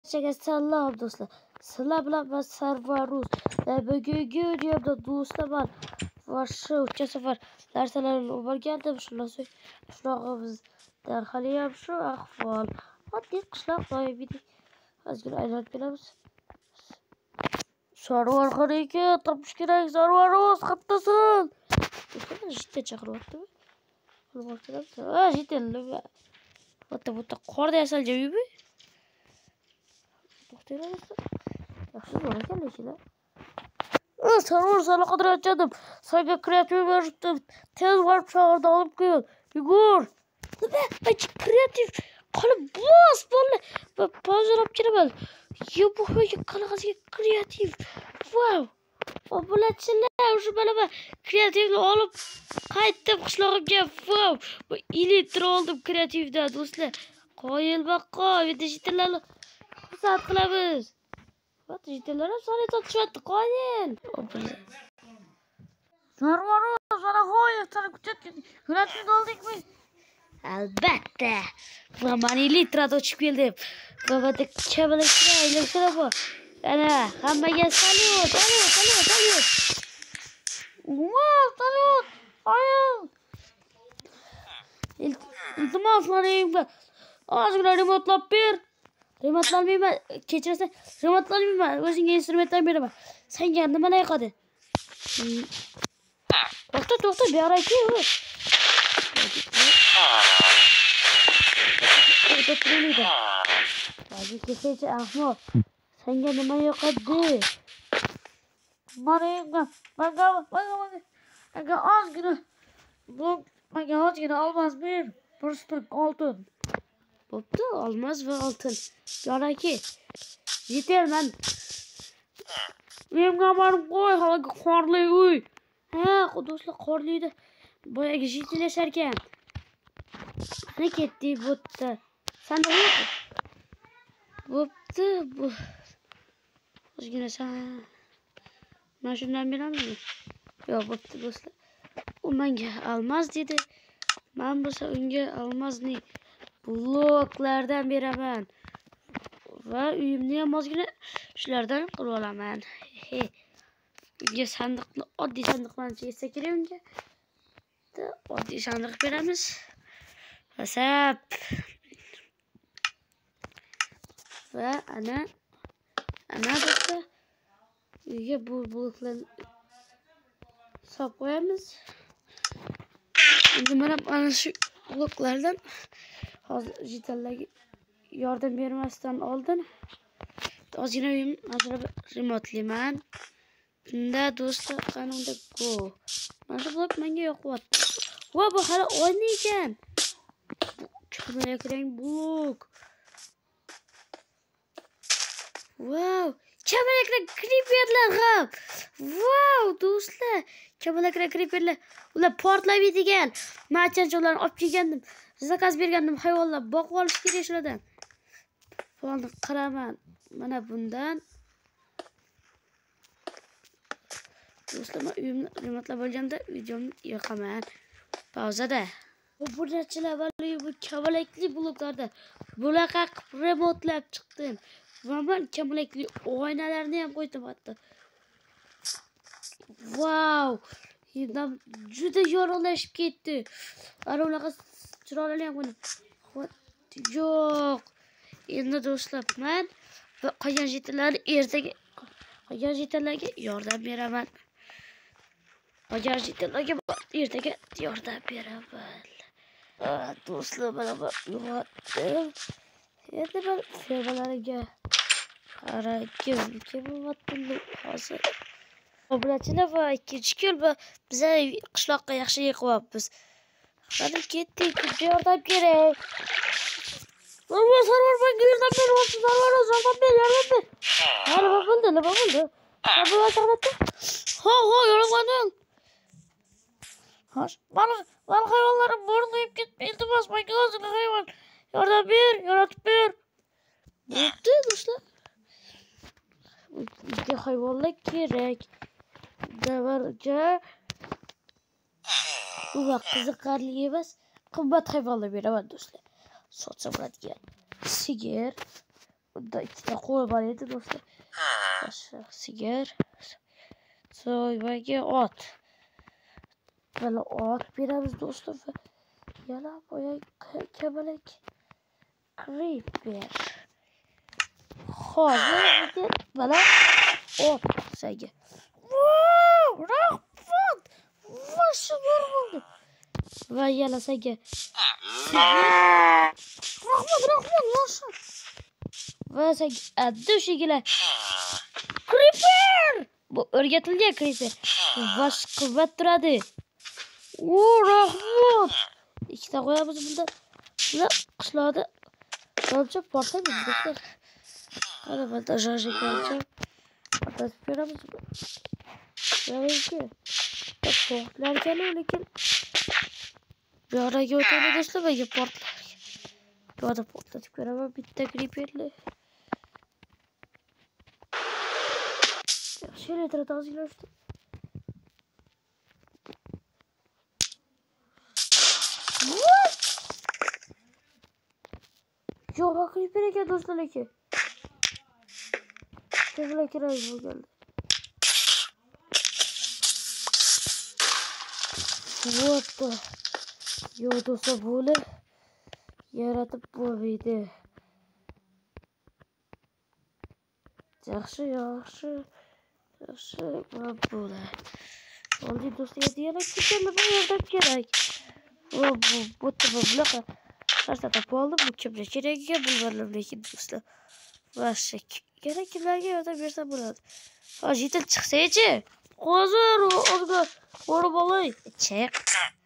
Selam do'stlar. Sizlar bilan men Sarvaruz. Bugungi videomda do'stlar men shu uch safar narsalarni o'rgandim. Shunaqo bizda haliyam shu ahvol. Oddiy qishloq doimiydek. Ozgina aylanib kelamiz. Sarvar xoniki, topish kerak. Sarvaruz, qayerdasan? Jitga chaqiryaptimi? Jitga. O'ta qorda yasalgan uymi? Yaxshi bor ekan lekin. Sarvar seni qidirayotgandim. Senga kreativ berdim. Tez borib shaharda olib kel. Yugur. Ben kreativ qolib bos bo'ldi. Hozir olib kelaman. Bu qanaqasiga kreativ. Wow. Obulatchilar, o'sha mana kreativni olib qaytdim qishlog'imga. Wow. Bu elektro oldim kreativdan do'stlar. Qoyilbaqo, videolarni xursand qilamiz. Dijitallar ham soni sotishyapti, qoyil. Sarvaruz, sana qo'yib, sana kutayotgan. Kreativ oldingmi? Albatta. Va men litrada ochib keldim. Va bunda kamalaklar, aylanishlar bor. Ana, hammaga salut. Wow, salut. Qoyil. Iltimos, menga ozgina remontlab ber. Remontlanmayman, kechirasan. Remontlanmayman, o'zingga instrumentlar beraman. Senga nimalar yoqadi? To'xta, beraki. Hozir kesacha ahmoq. Senga nima yoqadi? Menga ozgina olmos ber. Просто oltin. Bo'pti, olmos va oltin. Yoraki. Yeterman. Uyimga borib qo'y, hali qorli uy. Ha, do'stlar, qorli uyda boyagi jitil yashar ekan. Qani ketdi bo'pti. Sanda yo'q. Bo'pti, bu. O'zgina sen. Men shundan beramizmi? Yo'q, bo'pti do'stlar. U menga olmos dedi. Men bo'lsa unga olmosni bloklardan beraman. Va uyimni ham ozgina shulardan qilib olaman. Unga sandiqni, oddiy sandiqlarni cheksa kerak unga. Oddiy sandiq beramiz. Vasap. Va ana do'stlar. Uyga bu bloklarni solib qo'yamiz. Endi mana shu bloklardan hozir jitallarga yordam bermasdan oldin ozgina uyimni remontlayman. Bunda do'stlar, qanunda go. Mana shu blok menga yoqyapti. Va bu hali oyna ekan. Kamalak blok. Wow, kamalak creeperlar ham. Wow, do'stlar, kamalak creeperlar. Ular portlab yetigan. Men chanchoqlarni olib kelgandim. Zakaz bergandim hayvonlar boqib olish kerak shulardan. Bo'ldi, qaraman. Mana bundan. Do'stlar, men uyimni remontlab olganda videomni yoqaman. Pauzada. Bu narsalar bu kamalakli bloklarda bunaqa remontlab chiqdim. Va men kamalakli oynalarni ham qo'ydim hatto. Wow! Juda yorug'lashib ketdi. Ana unaqa chiroqlarni ham qo'ydim. Yo'q. Endi do'stlar, men qolgan jitallarni ertaga yordam beraman. Ertaga yordam beraman. Do'stlar, mana bu uyg'otdim. Endi men fermalarga qaragim bo'lyapti hozir. Obulatchilar va ikkinchi kun biz qishloqqa yaxshi yiqyapmiz. Qani ketdik, yordam kerak. Sarvar menga yordam beryapti. Yordam ber. Nima bo'ldi? Sarvar chaqirdi. Ho, yo'lamadim. Mana hayvonlarim bo'rnib ketdi. Bas, menga ozgina hayvon. Yordam ber, yaratib ber. Bo'pti, do'stlar. Bizga hayvonlar kerak. Davarga bu qiziqarli emas, qimmat hayvonlar beraman do'stlar. Sotsa bo'ladigan sigir, Bunda ikkita qo'y bor edi do'stlar. Sigir, so'ybaga ot. Mana ot beramiz do'stlar. Yana boya kabalak creeper. Hozir mana ot saga. Wow, rahmat. Vasha bo'ldi. Va yana saga. Rahmat, vasha. Va saga adushigilar. Creeper! Bu o'rgatilgan creeper. Vash quvvat turadi. O, rahmat. Ikkita qo'yamiz bunda. Bular qishloqda qancha portlaydi do'stlar. Mana bunda jarjiklarcha portlatib beramiz. Yo'qki. Portlarkan, lekin yo'raga o'tadi do'stlar, menga portlar. Yo'da portlatib beraman bitta creeperni. Şöyle tozilashdi. Yo'q, creeper ekan do'stlar ekan. Tezroq kiraylik bu geldi. Вот. Yo do'stlar böyle yaratib bo'lmaydi. Yaxshi. Va böyle. Oldi do'stlar diyalek ketarli bu yerda kerak. Va bu bunaqa narsa topib oldim. Bu kimga kerak ekan bilmadim lekin do'stlar. Va kerak kimlarga yordam bersa bo'ladi. Hozir chiqsa-chi. Hozir o'rga o'rib olay. Chiq.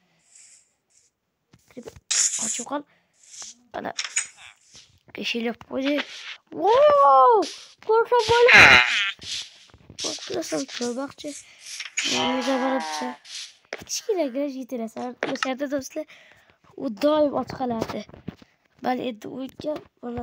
Ochib qol. Ana. Keshilib qo'ydi. Wow! Ko'rsa bo'ladi. Ko'rsam ko'rmoqchi. Nega boribdi? Kichkinaga yetirasan. O'sha do'stlar u doim och qoladi. Bal endi unga mana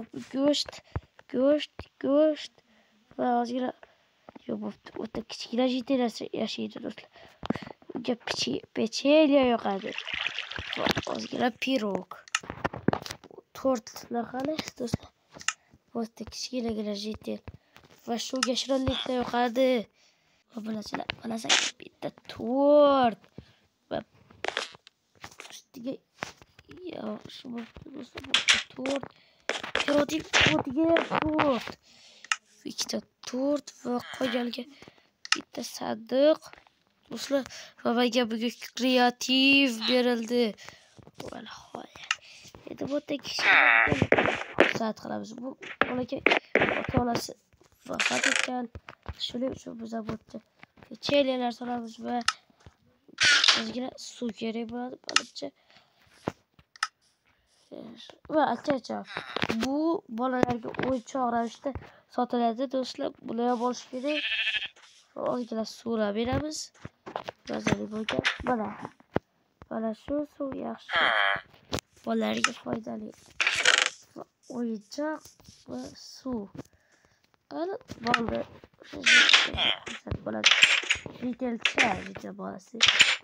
go'sht va ozgina bo'pti. O'ta kichkina yashaydi do'stlar. Unga pechenye yoqadi. Ozgina pirog. Tortlar qani do'stlar. O'ta kichkinagina jitel. Va shunga shirinliklar yoqadi. Va bilasizlar, bitta tort. Va ustiga shu tort. Karotin tort. Ikkita tort va qolganiga bitta sandiq. Do'stlar, va menga bugun kreativ berildi. Mana holat. Endi bu saat qilamiz. Bu bolakay ota-onasi vafot etgan. Shuning uchun biz bo'tdi. Pechenyelar solamiz va ozgina suv kerak bo'ladi, balibcha. Va acha. Bu bolalarga o'yinchoq ravishda sotiladi do'stlar. Buni ham olish kerak. Ozgina suvlar beramiz. Mazali bo'lgan. Mana shu suv yaxshi. Bolalarga foydali. O'yinchoq va suv. Ana bo'ldi. Bo'ladi. Jitel bolasi.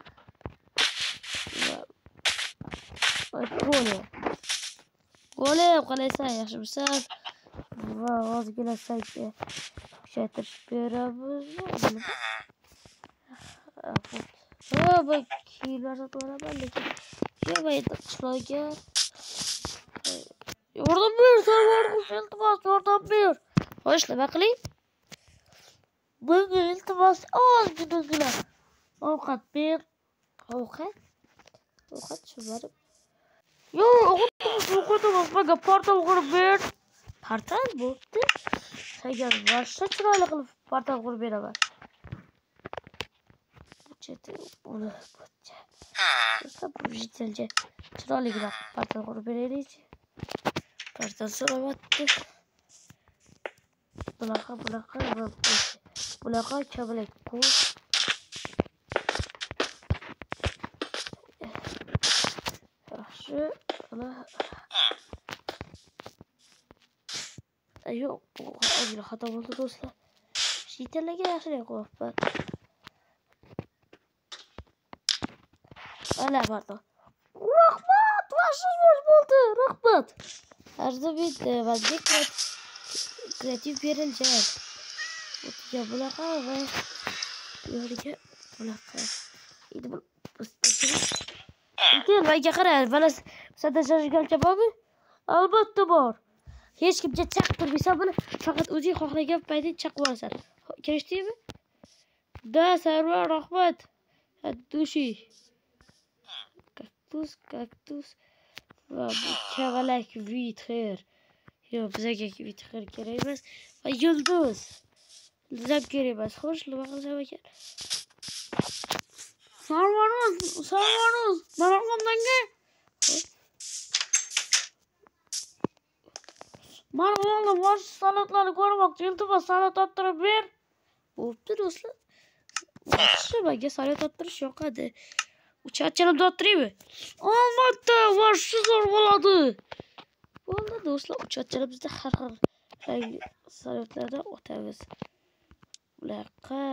Gole qalaysan, yaxshimisan? Va ozgina saytga kuchaytirish beramiz. Va bu kiyimlar sotib olaman, lekin yo'maydi qishloqga. Yordam ber, yordam ber. Xo'sh, nima qiling? Bunga iltimos ozgina ovqat ber. Ovqat shularib. O'qitimiz menga portal qurib ber. Portal bo'pti. Senga boshqa chiroyli qilib portal qurib beraman. Uni bu jitilga chiroyliroq portal qurib beraylik. Portal so'ramatdi. Bunaqa kabalak qo'y. Yaxshi. Yo'q, bu ozgina xato bo'ldi do'stlar. Jitillarga yaxshiroq qo'yibman. Ana pardon. Rahmat, vashingiz bo'ldi. Rahmat. Arzu bitti va kreativ berilgan. O'tiga bunaqa va yo'liga bunaqa. Endi bu Lekin menga qara, mana sadashashgancha bormi? Albatta bor. Hech kimga chaqtirmaysan buni, faqat o'zing xohlagan paytda chaqib olasan. Kelishdingmi? Da, Sarvar, rahmat. Dushi. Kaktus va bu kavalak vitxer. Yo'q, bizga vitxer kerak emas. Va yulduz. Yulduz kerak emas. Xo'sh, nima qilsam ekan? Sarvaruz, mana qomdanga. Mana o'g'lim bosh salatlarni ko'rmoqchi, iltimos salat ottirib ber. Bo'pti do'stlar. Yaxshi, menga salat ottirish yoqadi. Uchatchalimda ottiraymi? Albatta, vaqti zo'r bo'ladi. Bo'ldi do'stlar, uchatchalimizda har xil rangli salatlarda otamiz. Bunaqa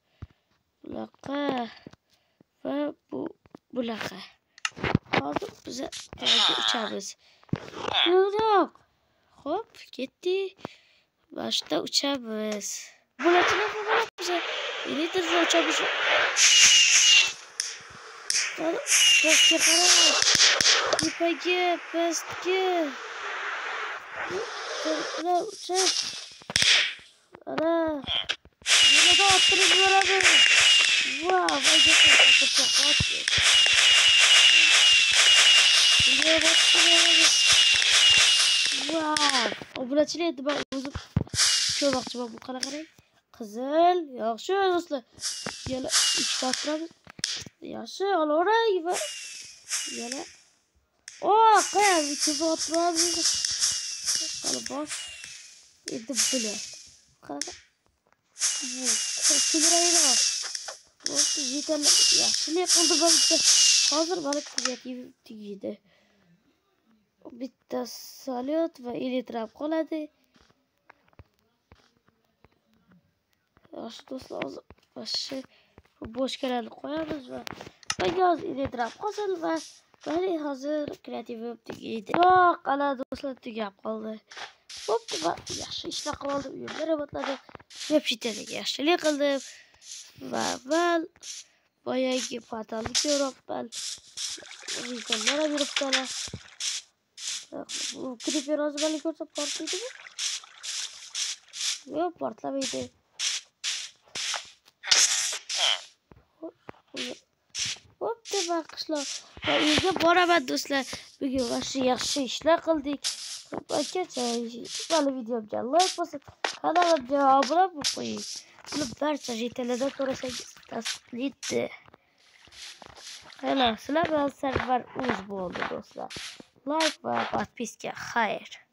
va bunaqa. Hozir biz uchamiz. Yo'q. Hop, ketdi. Boshda uchamiz. Bularchilar bo'lamiz. Elektrda uchamiz. Pastga qarang. Tepaga, pastga. Uchib. Ana. Yana ottirib beradi. Wow, menga qo'rqoq. Wow, obunachilar endi men o'zim ko'rmoqchiman bu qanaqa qizil, yaxshi do'stlar. Yana 3 ta turamiz. Yaxshi, olaverang va yana qo'yam, ikkiga turamiz. Qani bosh. Endi bular. Qanaqa? Bu kulrayroq. Bo'pti, yetarli. Yaxshilik qildi bo'lsa. Hozir mana kreativ tugaydi. Bitta salyot va elektrab qoladi. Yaxshi do'stlar, hozir boshqa boshqalarni qo'yamiz va yoz elektrab qolsin va mana hozir kreativ tugaydi. Yo'q, ana do'stlar tugab qoldi. Bo'pti, yaxshi ishlar qilib oldim. Uyimda robotlarni yapshitadiga yaxshilik qildim. Va boyagi patalni ko'ribman. Rizonlar ham yuribdilar. Bu creeper hozir ko'rsa portlaydimi? Yo'q, portlamaydi. Bo'pti, qishloq. Va uyga boraman do'stlar. Bugun yaxshi ishlar qildik. Barchacha mana videomga like bosib, kanalimga obuna bo'lib qo'ying. Buni barcha jetalardan so'rasangiz tasdiqlaydi. Sizlar bilan Sarvar o'z bo'ldi do'stlar. Like va podpiska xayr.